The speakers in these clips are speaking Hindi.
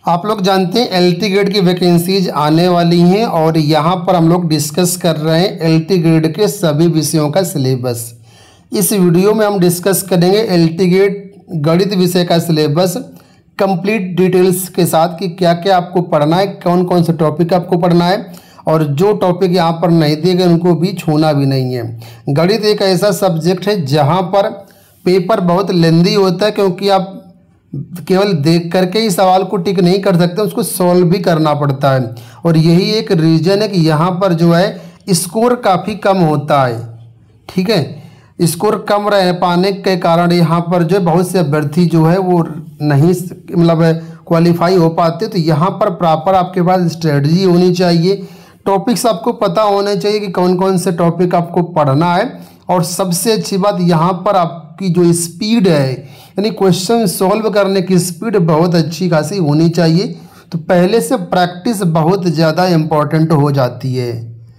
आप लोग जानते हैं एलटी ग्रेड की वैकेंसीज आने वाली हैं और यहाँ पर हम लोग डिस्कस कर रहे हैं एलटी ग्रेड के सभी विषयों का सिलेबस। इस वीडियो में हम डिस्कस करेंगे एलटी ग्रेड गणित विषय का सिलेबस कंप्लीट डिटेल्स के साथ कि क्या क्या आपको पढ़ना है, कौन कौन से टॉपिक आपको पढ़ना है और जो टॉपिक यहाँ पर नहीं दिए गए उनको भी छूना भी नहीं है। गणित एक ऐसा सब्जेक्ट है जहाँ पर पेपर बहुत लेंदी होता है, क्योंकि आप केवल देख करके ही सवाल को टिक नहीं कर सकते, उसको सॉल्व भी करना पड़ता है। और यही एक रीज़न है कि यहाँ पर जो है स्कोर काफ़ी कम होता है। ठीक है, स्कोर कम रह पाने के कारण यहाँ पर जो बहुत से अभ्यर्थी जो है वो नहीं क्वालिफाई हो पाते। तो यहाँ पर प्रॉपर आपके पास स्ट्रेटजी होनी चाहिए, टॉपिक्स आपको पता होने चाहिए कि कौन कौन से टॉपिक आपको पढ़ना है। और सबसे अच्छी बात यहाँ पर आपकी जो स्पीड है, यानी क्वेश्चन सॉल्व करने की स्पीड बहुत अच्छी खासी होनी चाहिए। तो पहले से प्रैक्टिस बहुत ज़्यादा इम्पोर्टेंट हो जाती है।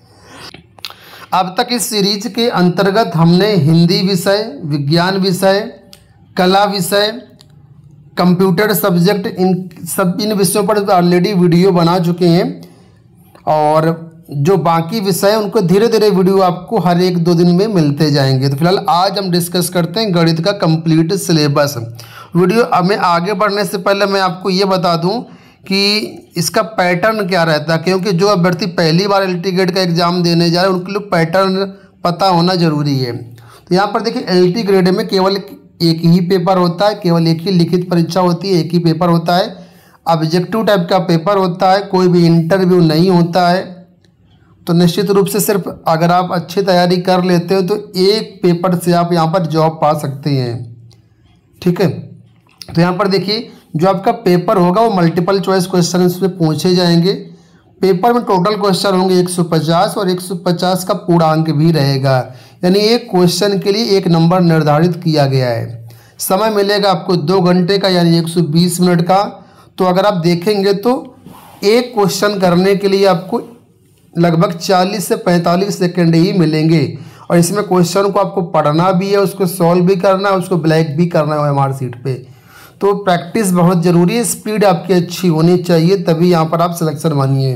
अब तक इस सीरीज के अंतर्गत हमने हिंदी विषय, विज्ञान विषय, कला विषय, कंप्यूटर सब्जेक्ट, इन विषयों पर ऑलरेडी वीडियो बना चुके हैं। और जो बाकी विषय हैं उनको धीरे धीरे वीडियो आपको हर एक दो दिन में मिलते जाएंगे। तो फिलहाल आज हम डिस्कस करते हैं गणित का कंप्लीट सिलेबस। वीडियो में आगे बढ़ने से पहले मैं आपको ये बता दूं कि इसका पैटर्न क्या रहता है, क्योंकि जो अभ्यर्थी पहली बार एलटी ग्रेड का एग्ज़ाम देने जा रहे हैं उनके लिए पैटर्न पता होना जरूरी है। तो यहाँ पर देखिए एलटी ग्रेड में केवल एक ही पेपर होता है, केवल एक ही लिखित परीक्षा होती है, एक ही पेपर होता है। ऑब्जेक्टिव टाइप का पेपर होता है, कोई भी इंटरव्यू नहीं होता है। तो निश्चित रूप से सिर्फ अगर आप अच्छी तैयारी कर लेते हो तो एक पेपर से आप यहाँ पर जॉब पा सकते हैं। ठीक है, तो यहाँ पर देखिए जो आपका पेपर होगा वो मल्टीपल चॉइस क्वेश्चन उसमें पूछे जाएंगे। पेपर में टोटल क्वेश्चन होंगे 150 और 150 का पूर्णांक भी रहेगा, यानी एक क्वेश्चन के लिए एक नंबर निर्धारित किया गया है। समय मिलेगा आपको 2 घंटे का, यानी 120 मिनट का। तो अगर आप देखेंगे तो एक क्वेश्चन करने के लिए आपको लगभग 40 से 45 सेकेंड ही मिलेंगे। और इसमें क्वेश्चन को आपको पढ़ना भी है, उसको सॉल्व भी करना है, उसको ब्लैक भी करना है ओएमआर सीट पे। तो प्रैक्टिस बहुत ज़रूरी है, स्पीड आपकी अच्छी होनी चाहिए, तभी यहाँ पर आप सिलेक्शन बनिए।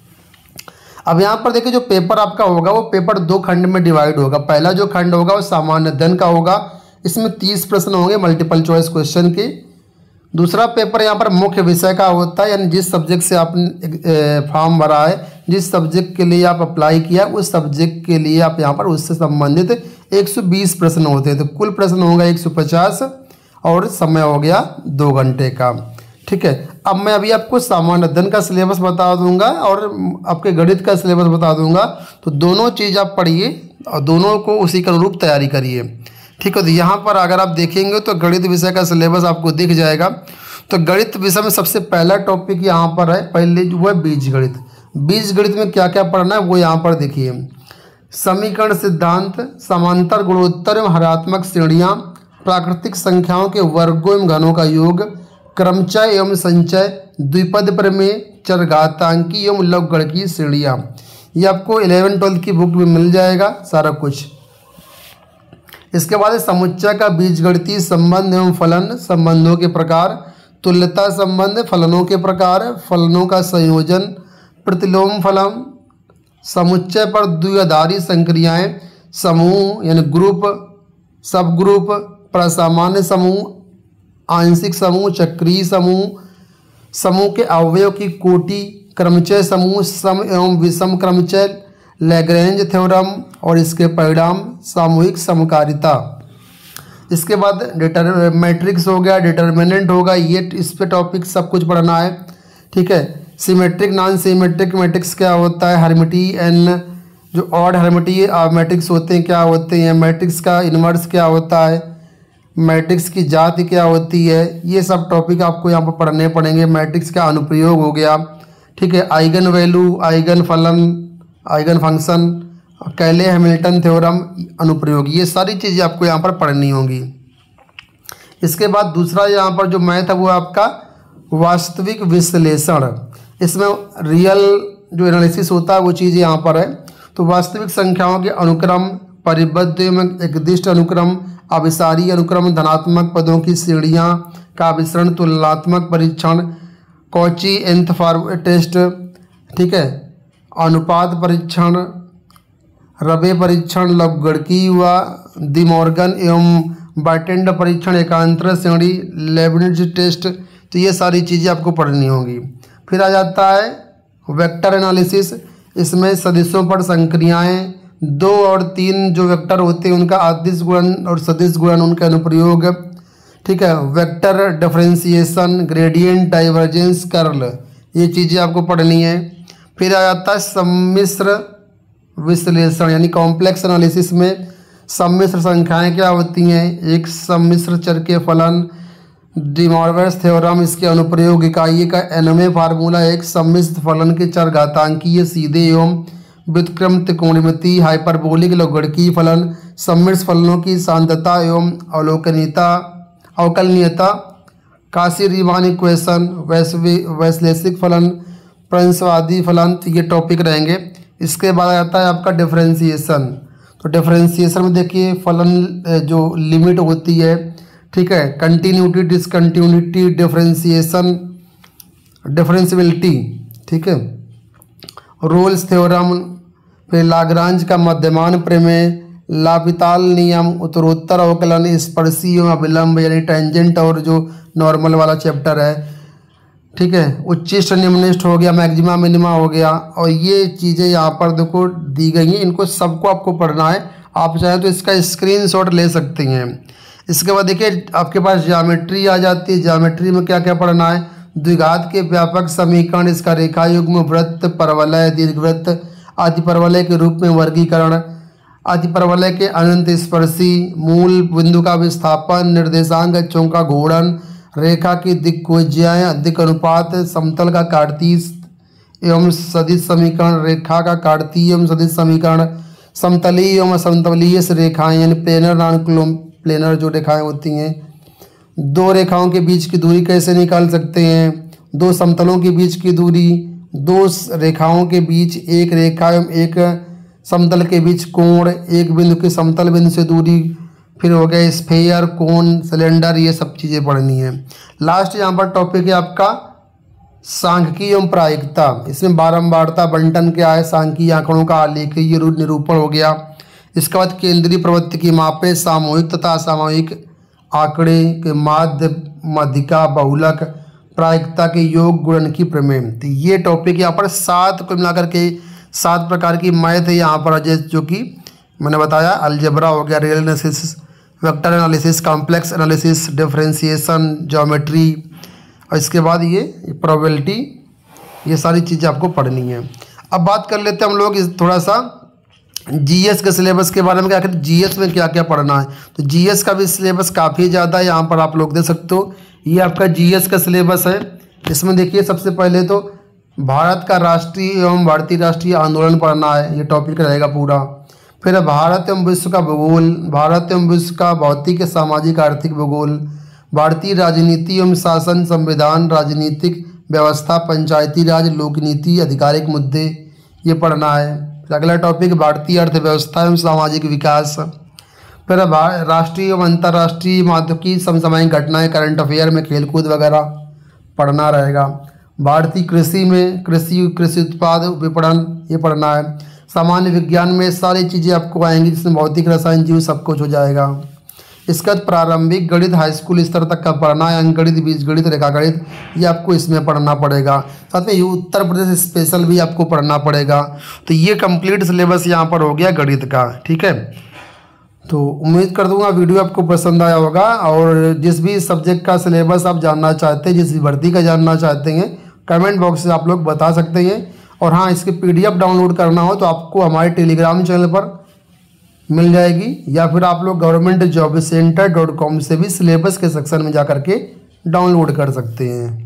अब यहाँ पर देखिए जो पेपर आपका होगा वो पेपर 2 खंड में डिवाइड होगा। पहला जो खंड होगा वो सामान्य अध्ययन का होगा, इसमें 30 प्रश्न होंगे मल्टीपल चॉइस क्वेश्चन के। दूसरा पेपर यहाँ पर मुख्य विषय का होता है, यानी जिस सब्जेक्ट से आपने फॉर्म भरा है, जिस सब्जेक्ट के लिए आप अप्लाई किया उस सब्जेक्ट के लिए आप यहाँ पर उससे संबंधित 120 प्रश्न होते हैं। तो कुल प्रश्न होगा 150 और समय हो गया 2 घंटे का। ठीक है, अब मैं अभी आपको सामान्य अध्ययन का सिलेबस बता दूंगा और आपके गणित का सिलेबस बता दूंगा। तो दोनों चीज़ आप पढ़िए और दोनों को उसी के अनुरूप तैयारी करिए। ठीक है, तो यहाँ पर अगर आप देखेंगे तो गणित विषय का सिलेबस आपको दिख जाएगा। तो गणित विषय में सबसे पहला टॉपिक यहाँ पर है, पहले जो है बीजगणित। बीजगणित में क्या क्या पढ़ना है वो यहाँ पर देखिए। समीकरण सिद्धांत, समांतर गुणोत्तर एवं हरात्मक श्रेणियाँ, प्राकृतिक संख्याओं के वर्गों एवं घनों का योग, क्रमचय एवं संचय, द्विपद प्रमेय, चरघातांकी एवं लघुगणकीय श्रेणियाँ। ये आपको 11वीं-12वीं की बुक में मिल जाएगा सारा कुछ। इसके बाद समुच्चय का बीजगणितीय संबंध एवं फलन, संबंधों के प्रकार, तुल्यता संबंध, फलनों के प्रकार, फलनों का संयोजन, प्रतिलोम फलन, समुच्चय पर द्विआधारी संक्रियाएं, समूह यानी ग्रुप, सब ग्रुप, प्रसामान्य समूह, आंशिक समूह, चक्रीय समूह, समूह के अवयव की कोटि, क्रमचय समूह, सम एवं विषम क्रमचय, लैग्रेंज थ्योरम और इसके परिणाम, सामूहिक समकारिता। इसके बाद मैट्रिक्स हो गया, डिटर्मिनेंट होगा, ये इस पे टॉपिक सब कुछ पढ़ना है। ठीक है, सिमेट्रिक नॉन सिमेट्रिक मैट्रिक्स क्या होता है, हर्मिटियन जो ऑड हर्मिटियन मैट्रिक्स होते हैं क्या होते हैं, मैट्रिक्स का इन्वर्स क्या होता है, मैट्रिक्स की जाति क्या होती है, ये सब टॉपिक आपको यहाँ पर पढ़ने पड़ेंगे। मैट्रिक्स का अनुप्रयोग हो गया। ठीक है, आइगन वैल्यू, आइगन फलन, eigen function, Cayley Hamilton theorem, अनुप्रयोग, ये सारी चीज़ें आपको यहाँ पर पढ़नी होंगी। इसके बाद दूसरा यहाँ पर जो मैथ है वो आपका वास्तविक विश्लेषण। इसमें रियल जो एनालिसिस होता है वो चीज़ यहाँ पर है। तो वास्तविक संख्याओं के अनुक्रम, परिबद्ध एवं एकदिष्ट अनुक्रम, अभिसारी अनुक्रम, धनात्मक पदों की श्रेणियाँ का विसरण, तुलनात्मक परीक्षण, कॉची एंथ फार्म टेस्ट, ठीक है, अनुपात परीक्षण, रबे परीक्षण, लवगड़की व डी मॉर्गन एवं बार्टेंड परीक्षण, एकांतर श्रेणी, लेबनिज टेस्ट। तो ये सारी चीज़ें आपको पढ़नी होंगी। फिर आ जाता है वेक्टर एनालिसिस। इसमें सदिशों पर संक्रियाएं, 2 और 3 जो वेक्टर होते हैं उनका अदिश गुणन और सदिश गुणन, उनके अनुप्रयोग, ठीक है, vector differentiation, gradient, divergence, curl, ये चीज़ें आपको पढ़नी है। फिर आ जाता है सम्मिश्र विश्लेषण यानी कॉम्प्लेक्स एनालिसिस में सम्मिश्र संख्याएं क्या होती हैं, एक सम्मिश्र चर के फलन, डी मॉर्गन्स थ्योरम, इसके अनुप्रयोग, इकाई का nवें फार्मूला, एक सम्मिश्र फलन के चर घातांकीय, सीधे एवं व्युत्क्रम त्रिकोणमिति, हाइपरबोलिक, लवगड़की फलन, सम्मिश्र फलनों की सांद्रता एवं अवकलनीयता, काशी रीमान इक्वेशन, वैश्लेषिक फलन, प्रंसवादी फलन। तो ये टॉपिक रहेंगे। इसके बाद आता है आपका डिफरेंशिएशन। तो डिफरेंशिएशन में देखिए फलन जो लिमिट होती है, ठीक है, कंटिन्यूटी, डिसकंटिन्यूटी, डिफरेंशिएशन, डिफरेंशियबिलिटी, ठीक है, रोल्स थ्योरम, फिर लाग्रांज का मध्यमान प्रमेय, लापिताल नियम, उत्तरोत्तर अवकलन, स्पर्शी एवं अभिलंब यानी टेंजेंट और जो नॉर्मल वाला चैप्टर है, ठीक है, उच्चिष्ट निम्निष्ट हो गया, मैक्सिमा मिनिमा हो गया। और ये चीज़ें यहाँ पर देखो दी गई हैं, इनको सबको आपको पढ़ना है। आप चाहें तो इसका स्क्रीनशॉट ले सकती हैं। इसके बाद देखिए आपके पास ज्योमेट्री आ जाती है। ज्योमेट्री में क्या क्या पढ़ना है, द्विघात के व्यापक समीकरण, इसका रेखा युग्म, वृत्त, परवलय, दीर्घवृत्त, अतिपरवलय के रूप में वर्गीकरण, अतिपरवलय के अनंत स्पर्शी, मूल बिंदु का विस्थापन, निर्देशांक अक्षों का घूर्णन, रेखा की दिक्कोज्याएं, दिक् अनुपात, समतल का कार्तीय एवं सदिश समीकरण, रेखा का कार्तीय एवं सदिश समीकरण, समतलीय एवं असमतलीय रेखाएं यानी प्लेनर नॉन प्लेनर जो रेखाएं होती हैं, 2 रेखाओं के बीच की दूरी कैसे निकाल सकते हैं, 2 समतलों के बीच की दूरी, 2 रेखाओं के बीच एक रेखा एवं एक समतल के बीच कोण, एक बिंदु के समतल बिंदु से दूरी, फिर हो गया स्फेयर, कोन, सिलेंडर, ये सब चीज़ें पढ़नी है। लास्ट यहाँ पर टॉपिक है आपका सांख्यिकी एवं प्रायिकता। इसमें बारंबारता, बंटन क्या है, सांख्यिकीय आंकड़ों का आलेखीय निरूपण हो गया। इसके बाद केंद्रीय प्रवृत्ति की मापें, सामूहिक तथा असामूहिक आंकड़े के माध्य, मध्यिका, बहुलक, प्रायिकता के योग, गुणन की प्रमेय। तो ये टॉपिक यहाँ पर 7 को मिलाकर के 7 प्रकार की मैथ है यहाँ पर, जो कि मैंने बताया, अलजेब्रा हो गया, real analysis, vector analysis, complex analysis, differentiation, geometry, और इसके बाद ये प्रोबेबिलिटी, ये सारी चीज़ें आपको पढ़नी है। अब बात कर लेते हैं हम लोग थोड़ा सा जीएस के सिलेबस के बारे में, कि आखिर जीएस में क्या क्या पढ़ना है। तो जीएस का भी सिलेबस काफ़ी ज़्यादा है, यहाँ पर आप लोग देख सकते हो। ये आपका जीएस का सिलेबस है। इसमें देखिए सबसे पहले तो भारत का राष्ट्रीय एवं भारतीय राष्ट्रीय आंदोलन पढ़ना है, ये टॉपिक रहेगा पूरा। फिर भारत एवं विश्व का भूगोल, भारत एवं विश्व का भौतिक, सामाजिक, आर्थिक भूगोल, भारतीय राजनीति एवं शासन, संविधान, राजनीतिक व्यवस्था, पंचायती राज, लोकनीति, आधिकारिक मुद्दे, ये पढ़ना है। अगला टॉपिक भारतीय अर्थव्यवस्था एवं सामाजिक विकास। फिर राष्ट्रीय एवं अंतर्राष्ट्रीय महत्व की समसामयिक घटनाएं, करंट अफेयर में खेलकूद वगैरह पढ़ना रहेगा। भारतीय कृषि में कृषि उत्पाद विपणन, ये पढ़ना है। सामान्य विज्ञान में सारी चीज़ें आपको आएंगी, जिसमें भौतिक, रसायन, जीव सब कुछ हो जाएगा। इसके बाद प्रारंभिक गणित हाई स्कूल स्तर तक का पढ़ना है, अंकगणित, बीजगणित, रेखागणित, ये आपको इसमें पढ़ना पड़ेगा। साथ में उत्तर प्रदेश स्पेशल भी आपको पढ़ना पड़ेगा। तो ये कंप्लीट सिलेबस यहाँ पर हो गया गणित का, ठीक है। तो उम्मीद कर दूंगा वीडियो आपको पसंद आया होगा, और जिस भी सब्जेक्ट का सिलेबस आप जानना चाहते हैं, जिस भी भर्ती का जानना चाहते हैं, कमेंट बॉक्स से आप लोग बता सकते हैं। और हाँ, इसकी PDF डाउनलोड करना हो तो आपको हमारे टेलीग्राम चैनल पर मिल जाएगी, या फिर आप लोग governmentjobcenter.com से भी सिलेबस के सेक्शन में जा कर के डाउनलोड कर सकते हैं।